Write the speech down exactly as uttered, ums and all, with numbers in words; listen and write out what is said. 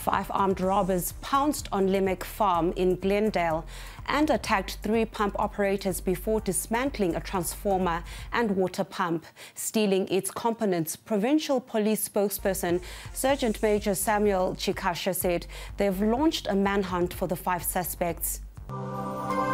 Five armed robbers pounced on Limerick Farm in Glendale and attacked three pump operators before dismantling a transformer and water pump, stealing its components. Provincial Police spokesperson Sergeant Major Samuel Chikasha said they've launched a manhunt for the five suspects.